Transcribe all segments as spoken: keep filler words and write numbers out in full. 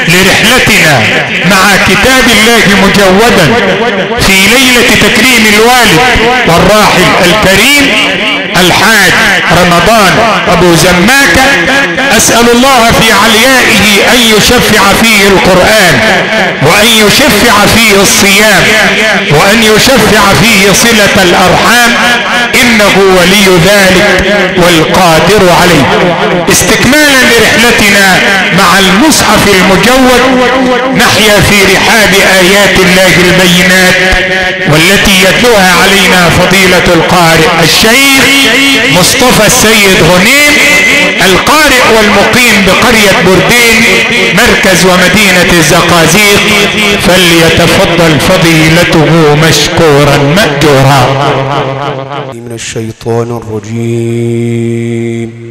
لرحلتنا مع كتاب الله مجودا في ليلة تكريم الوالد والراحل الكريم الحاج رمضان ابو زماكة. اسأل الله في عليائه ان يشفع فيه القرآن، وان يشفع فيه الصيام، وان يشفع فيه صلة الارحام، انه ولي ذلك والقادر عليه. استكمالا لرحلتنا مع المصحف المجود، نحيا في رحاب ايات الله البينات، والتي يتلوها علينا فضيلة القارئ الشيخ مصطفى السيد غنيم، القارئ والمقيم بقرية بردين مركز ومدينة الزقازيق، فليتفضل فضيلته مشكورا مأجورا. من الشيطان الرجيم.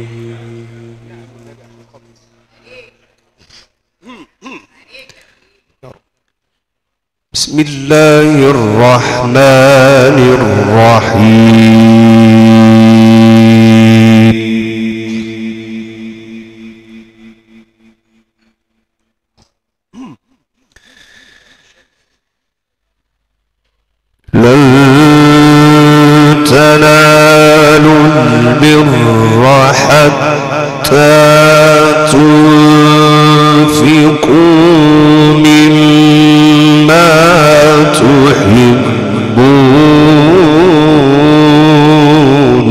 بسم الله الرحمن الرحيم. لن تنالوا البر حتى تنفقوا مما تحبون.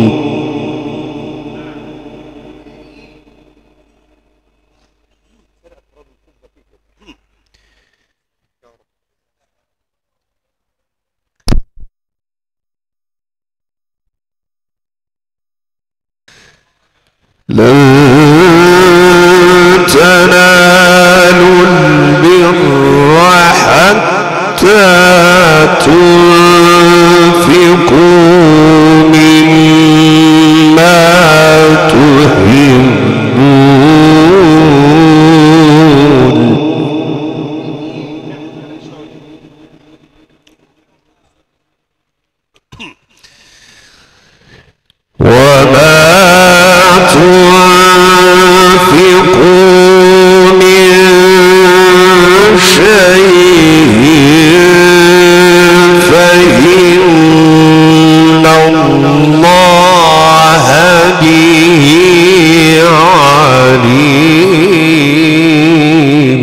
لن تنالوا البر حتى تنفقوا مما تحبون. وما تنفقوا من شيء فإن الله به عليم.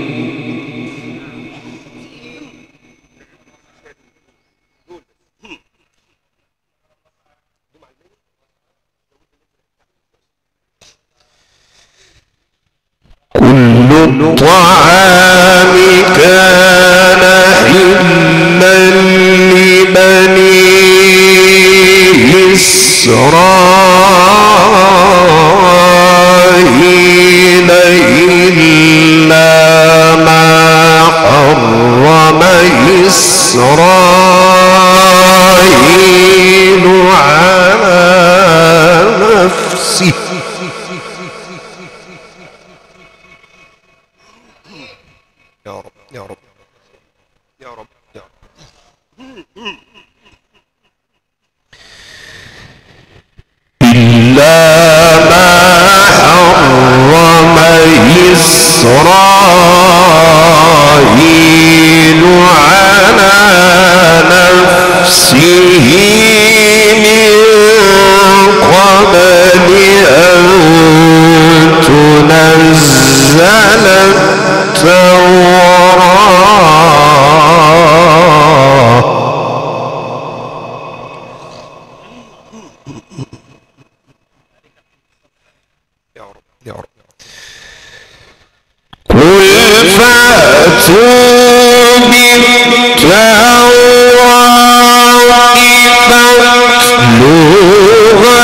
كل الطعام كان حلا لبني إسرائيل إلا ما حرم إسرائيل على نفسه. يا رب يا رب يا رب يا رب. إلا ما حرم إسرائيل على نفسه من قبل أن تنزل يا رب يا رب. قل فأتوا بالتوراة فاتلوها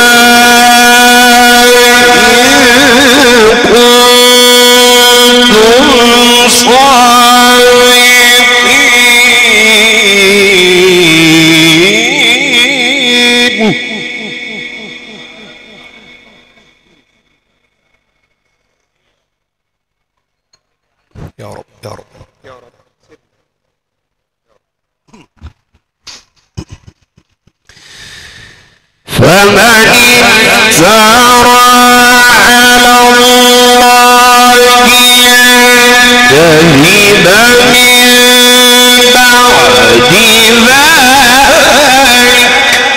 إن كنتم صادقين. يا رب يا رب يا رب. فمن افترى على الله كذب من بعد ذلك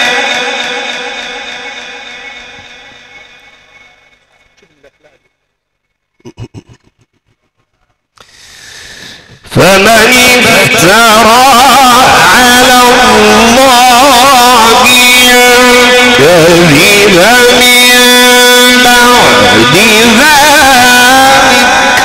فمن افترى على الله الكذب من بعد ذلك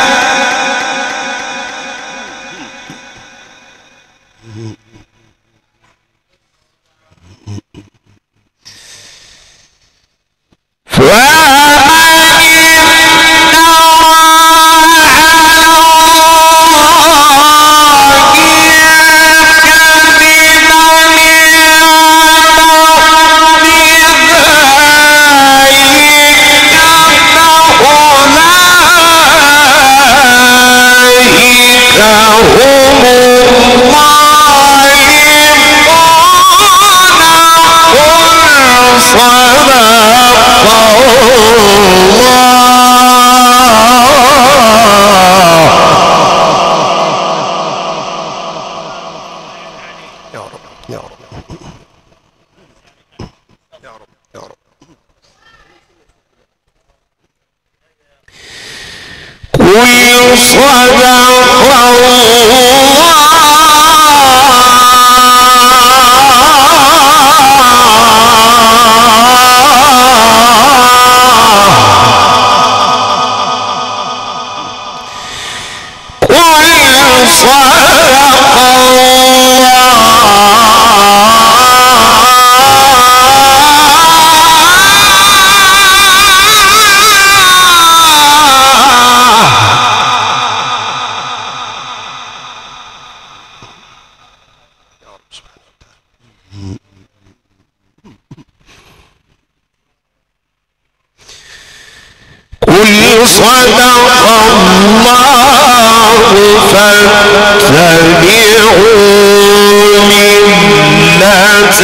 صدق الله فاتبعوا ملة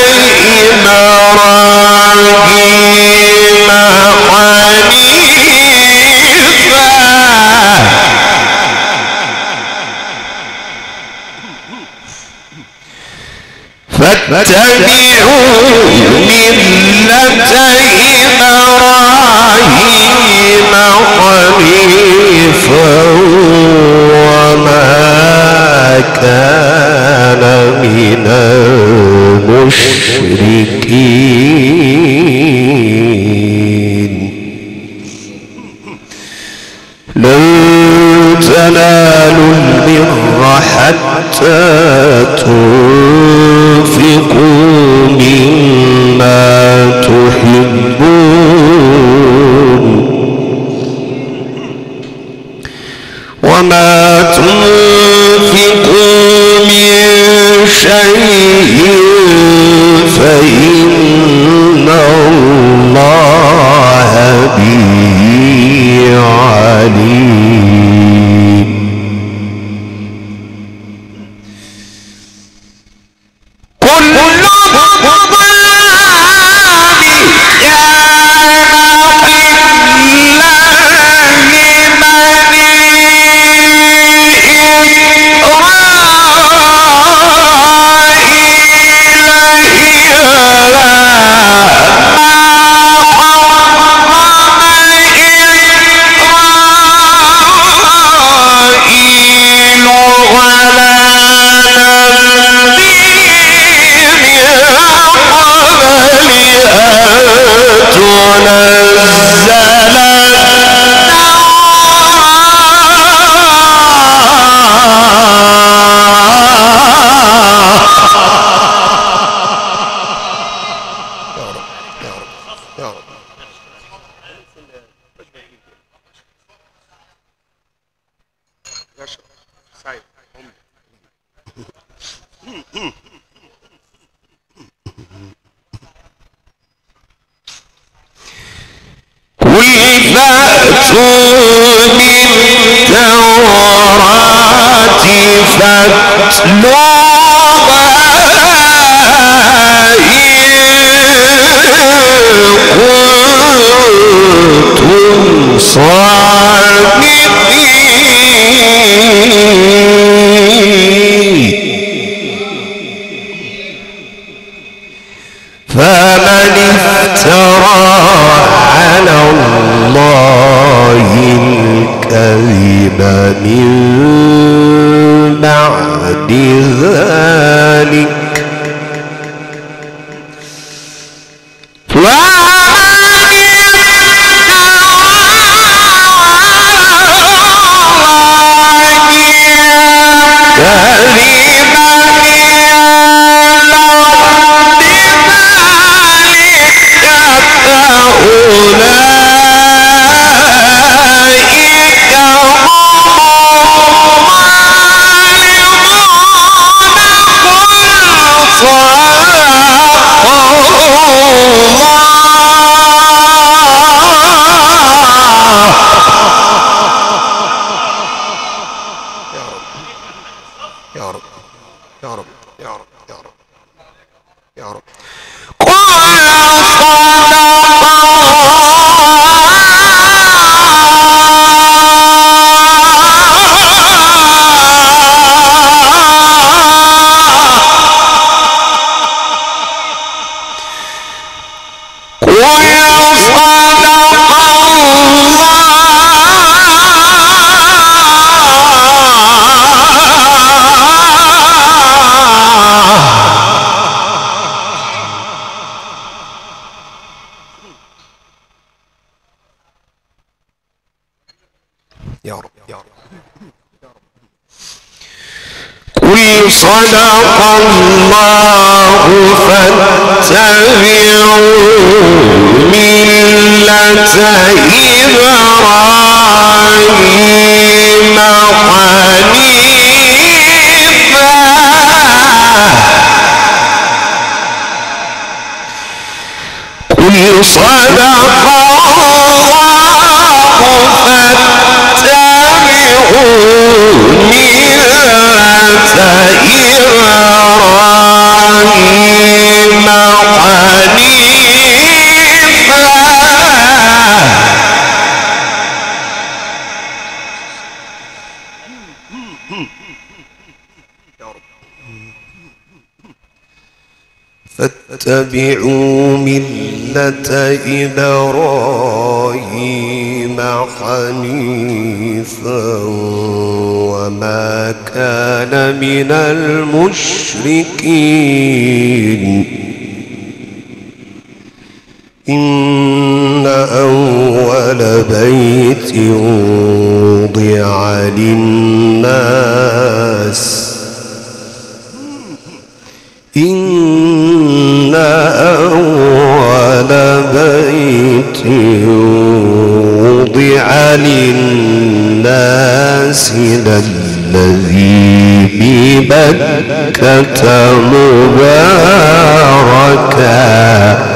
إبراهيم حنيفا فاتبعوا ملة إبراهيم حنيفا وما كان من المشركين لن تنالوا البر حتى تنفقوا مما تحبون وما تنفقوا من شيء فإن الله به عليم كل صادقين من بعد ذلك صدق الله فاتبعوا ملة إبراهيم حنيفا قل صدق الله فاتبعوا إبراهيم حنيفا فاتبعوا ملة إبراهيم حنيفا وما كان من المشركين إن أول بيت وضع للناس إن أول بيت وضع للناس للذي ببكة مباركا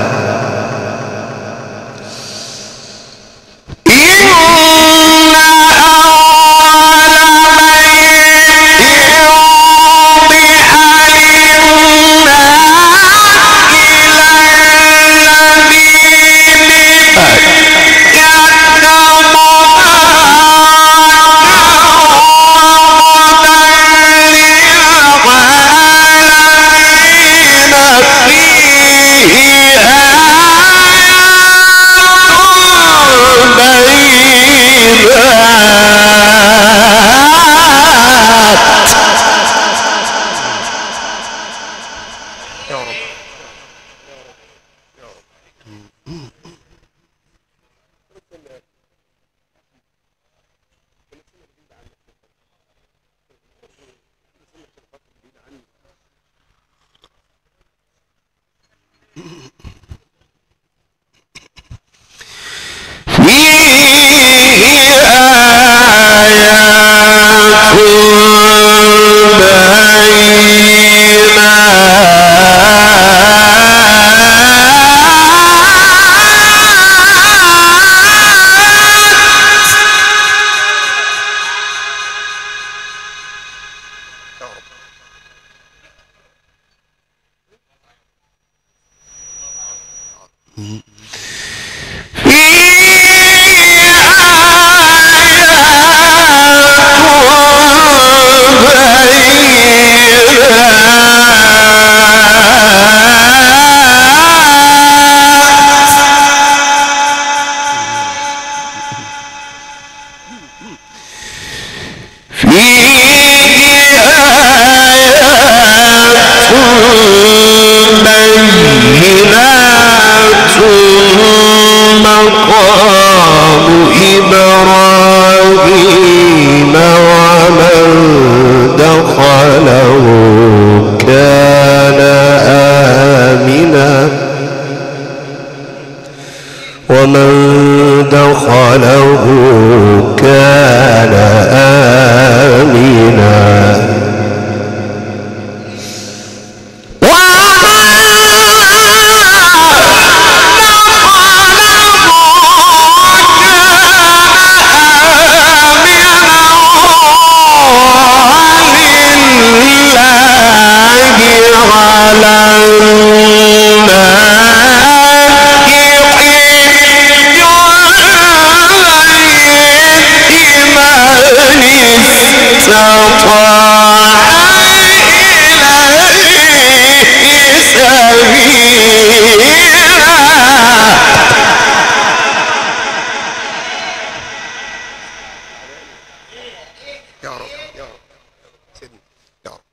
رب يا رب سيدنا يا رب.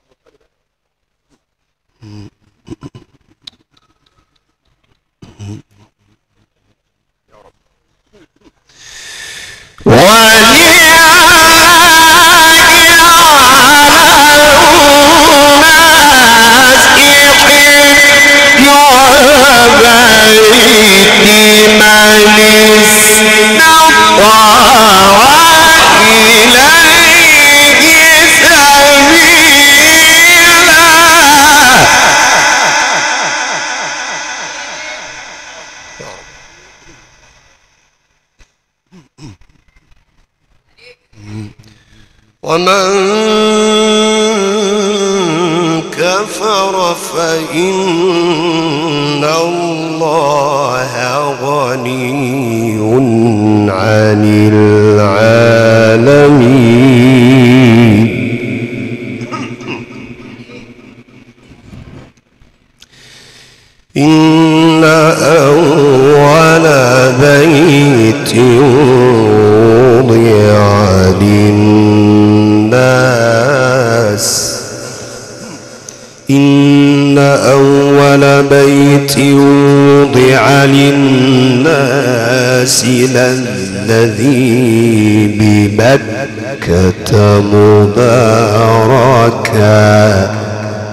ومن كفر فإن الله غني عن العالمين. إن أول بيت وضع للناس إن أول بيت وضع للناس للذي ببكة مباركا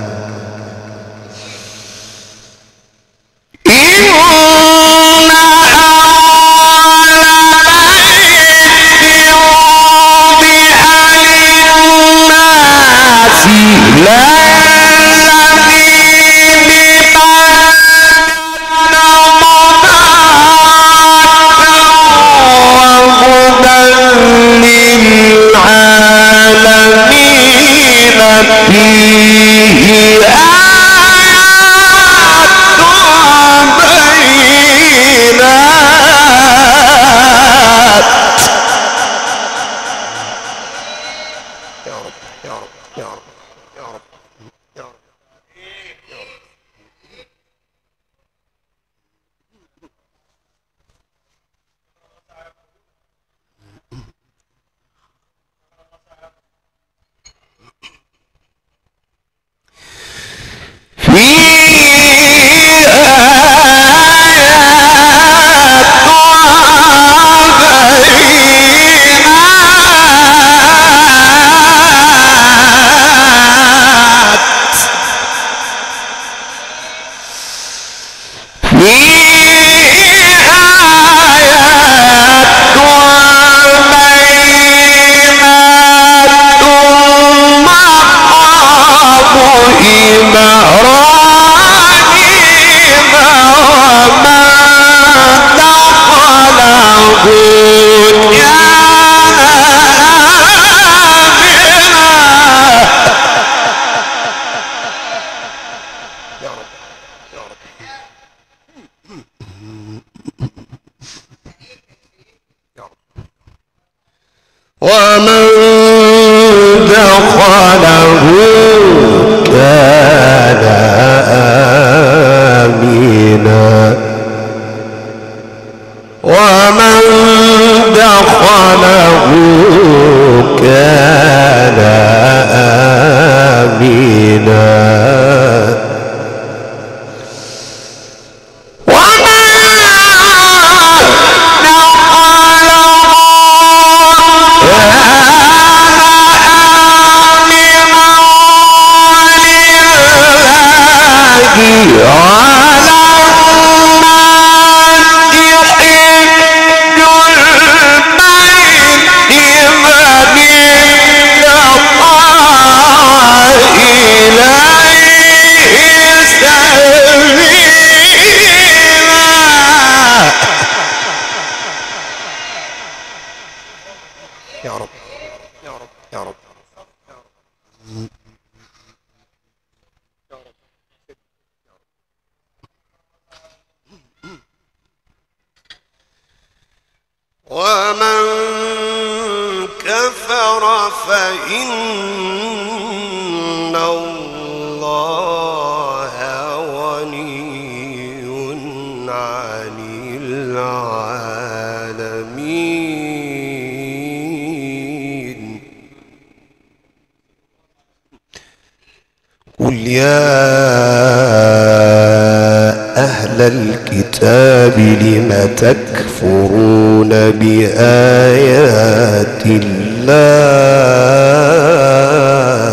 ومن دخله كان آمنا ومن دخله كان آمنا يا رب يا رب يا رب ومن كفر فإن الله غني عن العالمين. قل يا أهل الكتاب لم تكفرون بآيات الله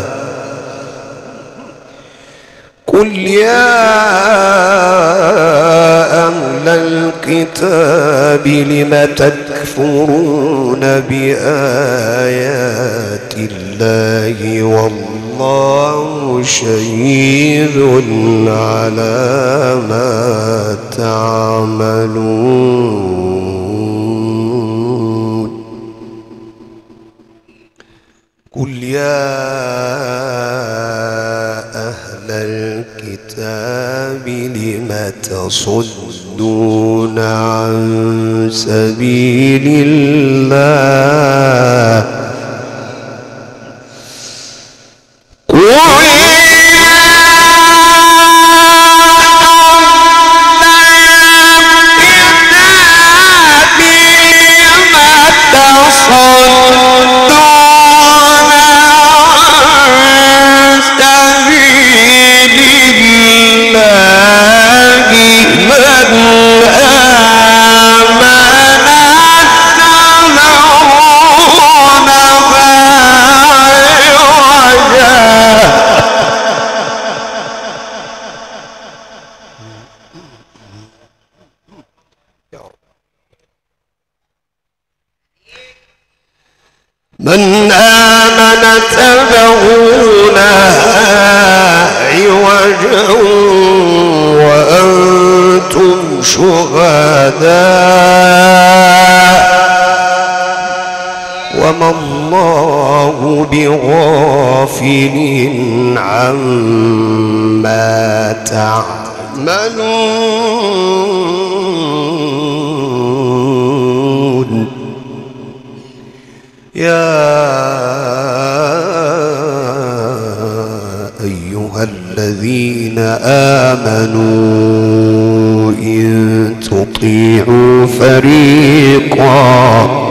قل يا أهل الكتاب لم تكفرون بآيات الله والله شهيد على ما تعملون قل يا أهل الكتاب لم تصدون عن سبيل الله من آمن تبغونها عوجا وأنتم شهداء وما الله بغافل عما تعملون يا أيها الذين آمنوا إن تطيعوا فريقا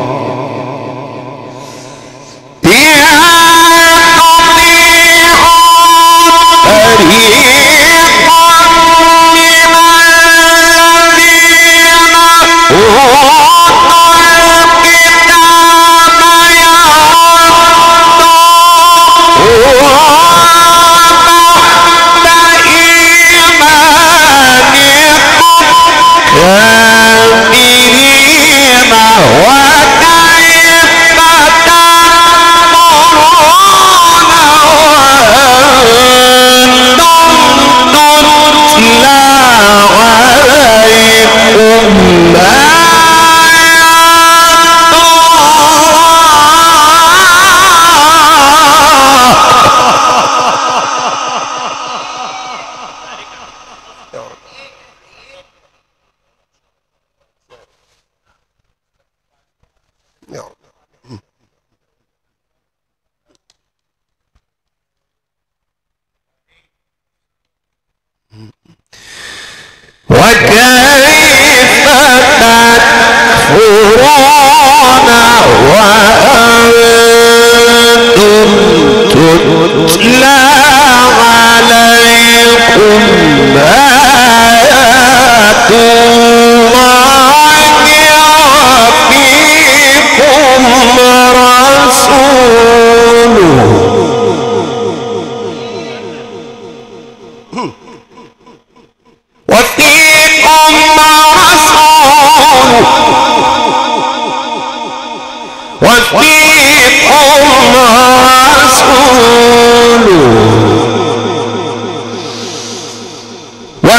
وكيف تكفرون وأنتم تتلى عليكم آيات الله وفيكم رسوله وفيكم رسوله وفيكم رسوله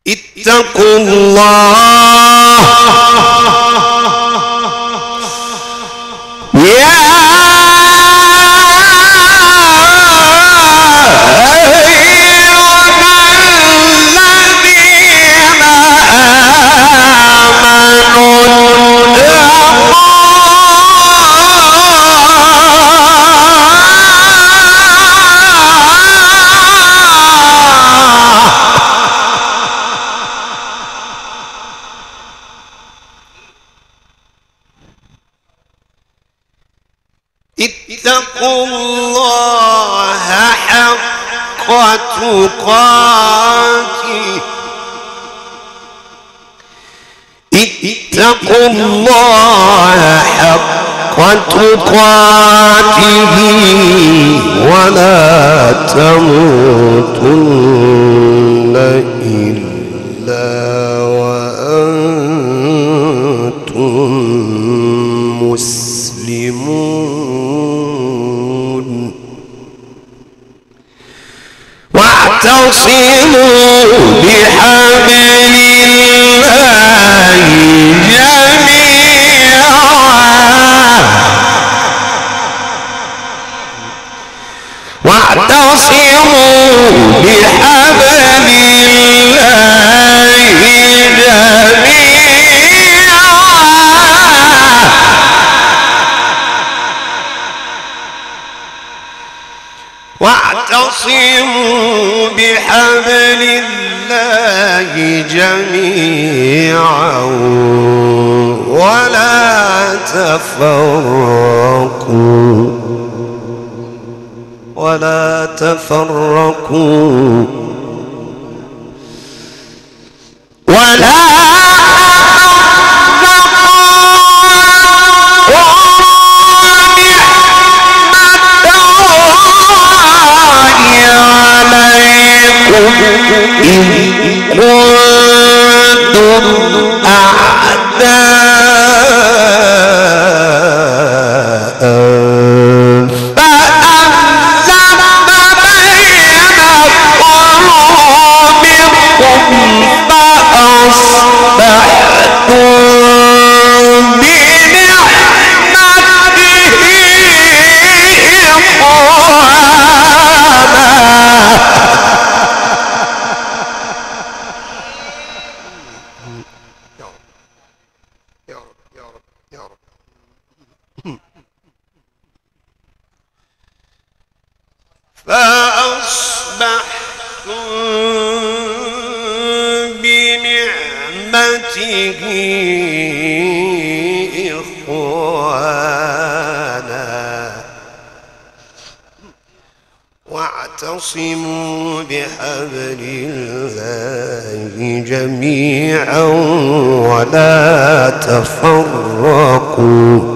اتقوا الله يا اتقوا الله حق تقاته اتقوا الله حق تقاته ولا تموتن إلا وأنتم مسلمون واعتصموا بحبل الله جميعا واعتصموا بحبل الله جميعا واعتصموا بحبل الله جميعا ولا تفرقوا ولا تفرقوا ولا إذ كنتم أعداء فألف بين قلوبكم فأصبحتم بنعمته فأصبحتم بنعمته إخوانا واعتصموا بحبل الله جميعا ولا تفرقوا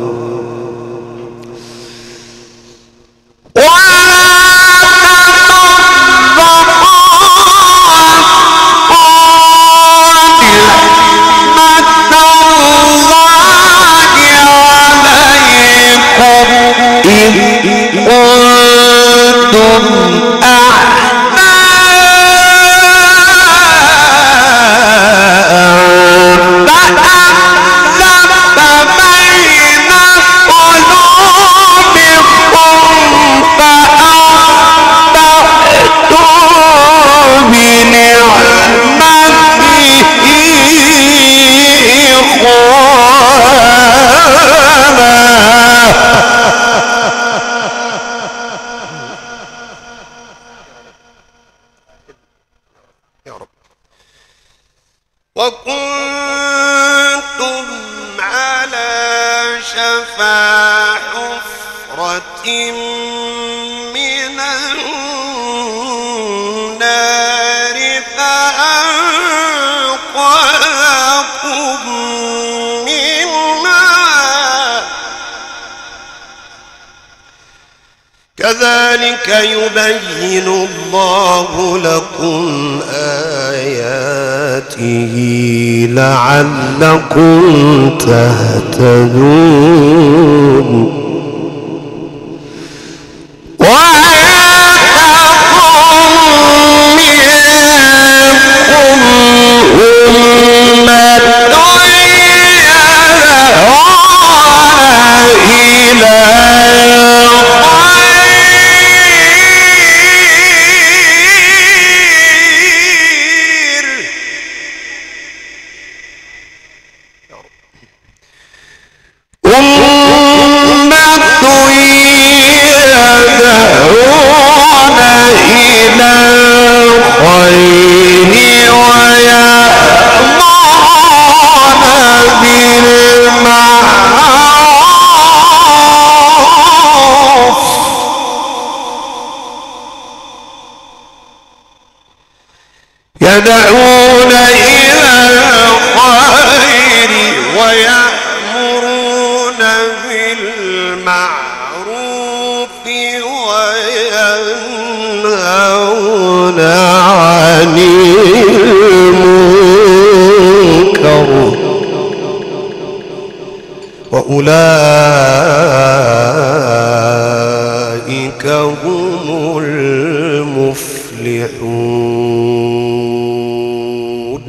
وكنتم على شفا حفرة من النار فأنقذكم منها كذلك يبين الله لكم آياته لعلكم تهتدون وآتاكم منكم يدعون إلى الخير ويأمرون بالمعروف وينهون عن المنكر وأولئك هم المفلحون.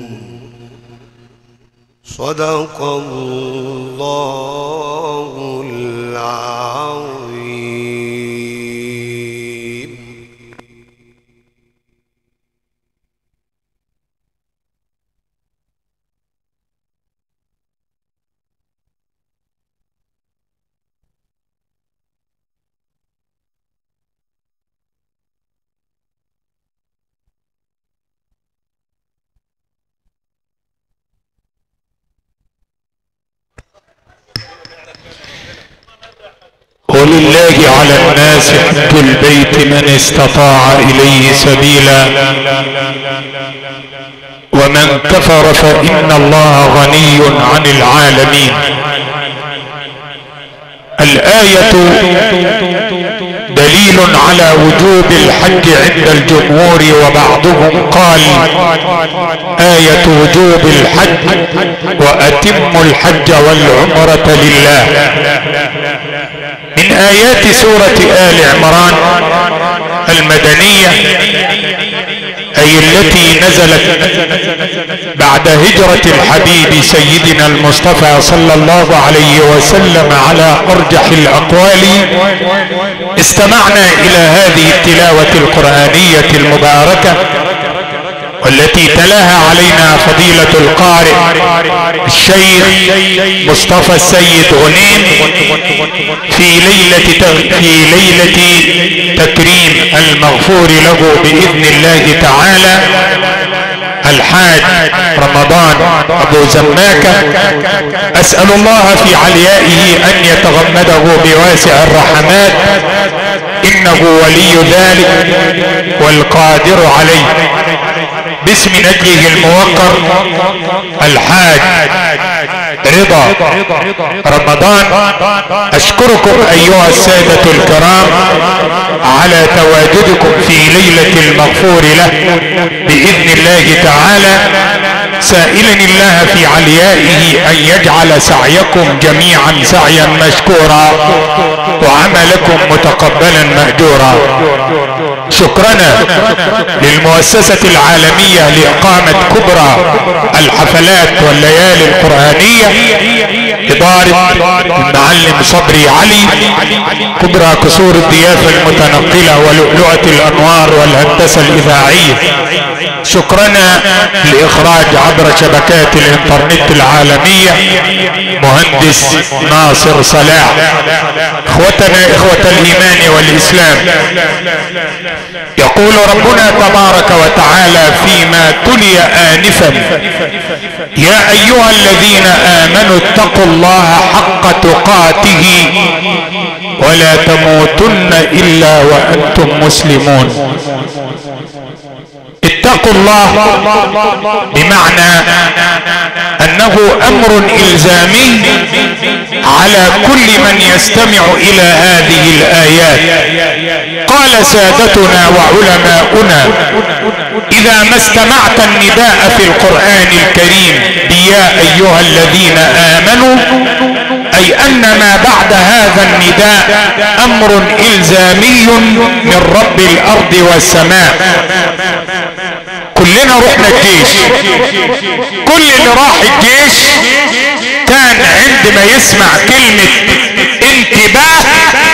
صدق الله العظيم. ولله على الناس حج البيت من استطاع إليه سبيلا ومن كفر فإن الله غني عن العالمين. الآية دليل على وجوب الحج عند الجمهور، وبعضهم قال آية وجوب الحج وأتموا الحج والعمرة لله. من آيات سورة آل عمران المدنية أي التي نزلت بعد هجرة الحبيب سيدنا المصطفى صلى الله عليه وسلم على أرجح الأقوال، استمعنا إلى هذه التلاوة القرآنية المباركة والتي تلاها علينا فضيلة القارئ الشيخ مصطفى السيد غنيم في ليلة في ليلة تكريم المغفور له بإذن الله تعالى الحاج رمضان أبو زماكة. أسأل الله في عليائه أن يتغمده بواسع الرحمات، إنه ولي ذلك والقادر عليه. باسم نجله الموقر الحاج رضا رمضان أشكركم أيها السادة الكرام على تواجدكم في ليلة المغفور له بإذن الله تعالى، سائلا الله في عليائه أن يجعل سعيكم جميعا سعيا مشكورا وعملكم متقبلا مأجورا. شكرنا للمؤسسة العالمية لإقامة كبرى الحفلات والليالي القرآنية، إدارة المعلم صبري علي، كبرى قصور الضيافة المتنقلة ولؤلؤة الأنوار والهندسة الإذاعية. شكرنا لإخراج عبر شبكات الإنترنت العالمية مهندس ناصر صلاح. اخوتنا اخوة الإيمان والإسلام، يقول ربنا تبارك وتعالى فيما تلي آنفا: يا أيها الذين آمنوا اتقوا الله حق تقاته ولا تموتن إلا وأنتم مسلمون. اتقوا الله بمعنى أنه أمر إلزامي على كل من يستمع إلى هذه الآيات. قال سادتنا وعلماؤنا: إذا ما استمعت النداء في القرآن الكريم بيا أيها الذين آمنوا، أي أن ما بعد هذا النداء أمر إلزامي من رب الأرض والسماء. كلنا رحنا الجيش، كل اللي راح الجيش كان عندما يسمع كلمة انتباه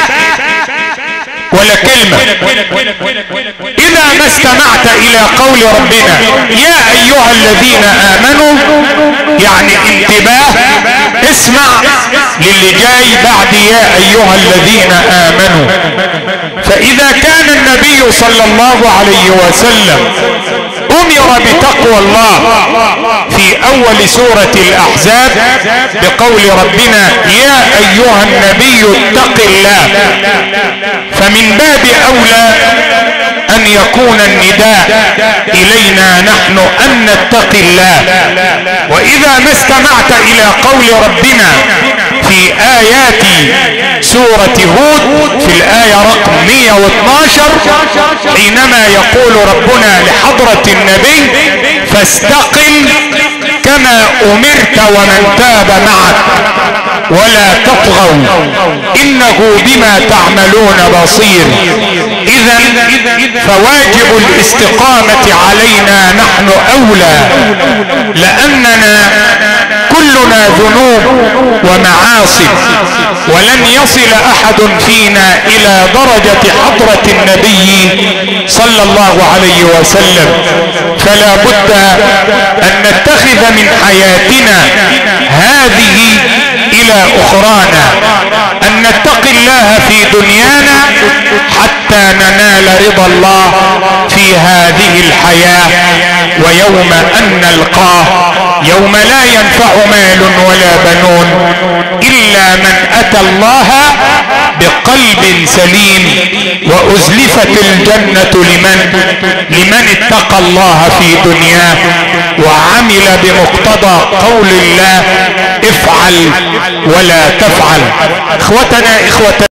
ولا كلمة. إذا ما استمعت إلى قول ربنا يا أيها الذين آمنوا، يعني انتباه، اسمع للي جاي بعد يا أيها الذين آمنوا. فإذا كان النبي صلى الله عليه وسلم أمر بتقوى الله في أول سورة الأحزاب بقول ربنا يا أيها النبي اتق الله، فمن باب أولى ان يكون النداء الينا نحن ان نتقي الله. واذا ما استمعت الى قول ربنا في ايات سورة هود في الآية رقم مئة واثناشر حينما يقول ربنا لحضرة النبي فاستقم كما امرت ومن تاب معك ولا تطغوا انه بما تعملون بصير. اذا فواجب الاستقامة علينا نحن اولى، لاننا كلنا ذنوب ومعاصي، ولن يصل احد فينا الى درجة حضرة النبي صلى الله عليه وسلم. فلا بد ان نتخذ من حياتنا هذه الى اخرانا، ان نتقي الله في دنيانا حتى ننال رضا الله في هذه الحياة، ويوم ان نلقاه يوم لا ينفع مال ولا بنون الا من اتى الله بقلب سليم، وازلفت الجنة لمن لمن اتقى الله في دنياه وعمل بمقتضى قول الله افعل ولا تفعل. اخوتنا اخوة